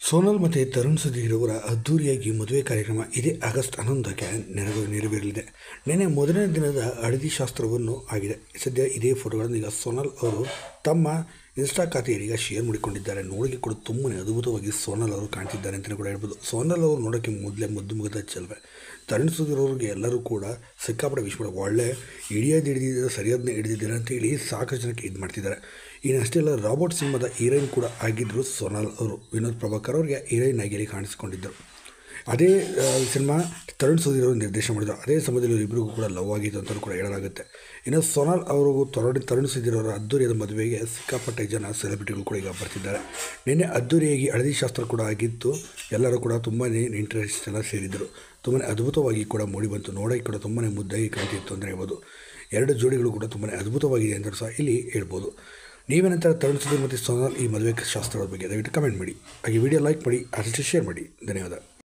ಸೋನಲ್ ಮತ್ತು ತರುಣ್ ಸುಧೀರ್ ಅವರ ಅದ್ದೂರಿಯಾಗಿ ಮದುವೆ ಕಾರ್ಯಕ್ರಮ ಇದೇ ಆಗಸ್ಟ್ 11ಕ್ಕೆ ನೆರವೇರಲಿದೆ. ನಿನ್ನೆ ಮೊದಲನೇ ದಿನದ ಹಳದಿ ಶಾಸ್ತ್ರವನ್ನು ಆಗಿದೆ. ಸದ್ಯ ಇದೇ ಫೋಟೋಗಳನ್ನು ಈಗ ಸೋನಲ್ ಅವರು ತಮ್ಮ ಇನ್ಸ್ಟಾ ಖಾತೆಯಲ್ಲಿ ಈಗ ಶೇರ್ ಮಾಡಿಕೊಂಡಿದ್ದಾರೆ. ನೋಡೋಕ್ಕೆ ಕೂಡ ತುಂಬನೇ ಅದ್ಭುತವಾಗಿ ಸೋನಲ್ ಅವರು ಕಾಣ್ತಿದ್ದಾರೆ ಅಂತಲೇ ಕೂಡ ಹೇಳ್ಬೋದು. ಸೋನಲ್ ಅವರು ನೋಡೋಕ್ಕೆ ಮೊದಲೇ ಮುದ್ದು ಮುಗಿದ ಚೆಲುವೆ. ತರುಣ್ ಸುಧೀರ್ ಅವ್ರಿಗೆ ಎಲ್ಲರೂ ಕೂಡ ಸಿಕ್ಕಾಪಟ್ಟೆ ವಿಶ್ ಮಾಡಿ ಒಳ್ಳೆ ಹಿಡಿದಿದ್ದಾರೆ, ಸರಿಯಾದನ್ನೇ ಹಿಡಿದಿದ್ದಾರೆ ಅಂತೇಳಿ ಸಾಕಷ್ಟು ಜನಕ್ಕೆ ಇದು ಮಾಡ್ತಿದ್ದಾರೆ. ಇನ್ನು ಅಷ್ಟೇ ಅಲ್ಲ, ರಾಬರ್ಟ್ ಸಿನಿಮಾದ ಹೀರೋಯಿನ್ ಕೂಡ ಆಗಿದ್ದರು ಸೋನಲ್ ಅವರು. ವಿನೋದ್ ಪ್ರಭಾಕರ್ ಅವರಿಗೆ ಹೀರೋಯಿನ್ ಆಗಿ ಕಾಣಿಸಿಕೊಂಡಿದ್ದರು. ಅದೇ ಸಿನಿಮಾ ತರುಣ್ ಸುಧೀರ್ ಅವರು ನಿರ್ದೇಶನ ಮಾಡಿದರು. ಅದೇ ಸಮಯದಲ್ಲಿ ಇಬ್ಬರಿಗೂ ಕೂಡ ಲವ್ ಆಗಿತ್ತು ಅಂತಲೂ ಕೂಡ ಹೇಳಲಾಗುತ್ತೆ. ಇನ್ನು ಸೋನಲ್ ಅವರು ತರುಣ್ ಸುಧೀರ್ ಅವರ ಅದ್ದೂರಿಯಾದ ಮದುವೆಗೆ ಸಿಕ್ಕಾಪಟ್ಟೆ ಜನ ಸೆಲೆಬ್ರಿಟಿಗಳು ಕೂಡ ಈಗ ಬರ್ತಿದ್ದಾರೆ. ನಿನ್ನೆ ಅದ್ದೂರಿಯಾಗಿ ಹಳದಿ ಶಾಸ್ತ್ರ ಕೂಡ ಆಗಿತ್ತು. ಎಲ್ಲರೂ ಕೂಡ ತುಂಬಾ ಇಂಟ್ರೆಸ್ಟ್ ಎಲ್ಲ ಸೇರಿದ್ದರು. ತುಂಬಾ ಅದ್ಭುತವಾಗಿ ಕೂಡ ಮೂಡಿಬಂತು. ನೋಡೋಕ್ಕೆ ಕೂಡ ತುಂಬಾ ಮುದ್ದಾಗಿ ಕಾಣ್ತಿತ್ತು ಅಂತ ಹೇಳ್ಬೋದು. ಎರಡು ಜೋಡಿಗಳು ಕೂಡ ತುಂಬಾ ಅದ್ಭುತವಾಗಿದೆ ಅಂತ ಸಹ ಇಲ್ಲಿ ಹೇಳ್ಬೋದು. ನೀವೇನಂತರ ತರುಣ್ ಸುಧೀರ್ ಮತ್ತು ಸೋನಲ್ ಈ ಮದುವೆ ಶಾಸ್ತ್ರದ ಬಗ್ಗೆ ದಯವಿಟ್ಟು ಕಮೆಂಟ್ ಮಾಡಿ. ಹಾಗೆ ವಿಡಿಯೋ ಲೈಕ್ ಮಾಡಿ, ಆದಷ್ಟು ಶೇರ್ ಮಾಡಿ. ಧನ್ಯವಾದ.